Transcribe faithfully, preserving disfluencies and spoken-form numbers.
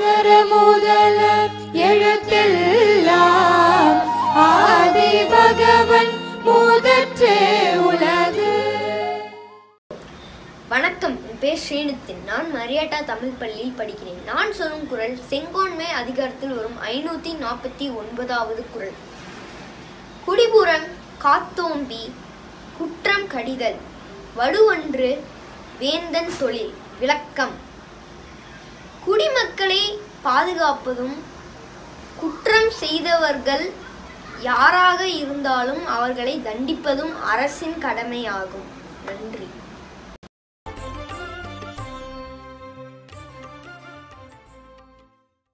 அகர முதல எழுத்தெல்லாம் ஆதி பகவன் முதற்றே உலகு. வணக்கம், என் பேர் ஸ்ரீனித்தின். நான் மரியாட்டா தமிழ் பள்ளியில் படிக்கிறேன். நான் சொல்லும் குறள் செங்கோன்மை அதிகாரத்தில் வரும் ஐநூத்தி நாற்பத்தி ஒன்பதாவது குறள். குடிபுறம் காத்தோம்பி குற்றம் கடிதல் வடுவொன்று வேந்தன் தொழில். விளக்கம்: குடிமக்களை பாதுகாப்பதும் குற்றம் செய்தவர்கள் யாராக இருந்தாலும் அவர்களை தண்டிப்பதும் அரசின் கடமையாகும். நன்றி.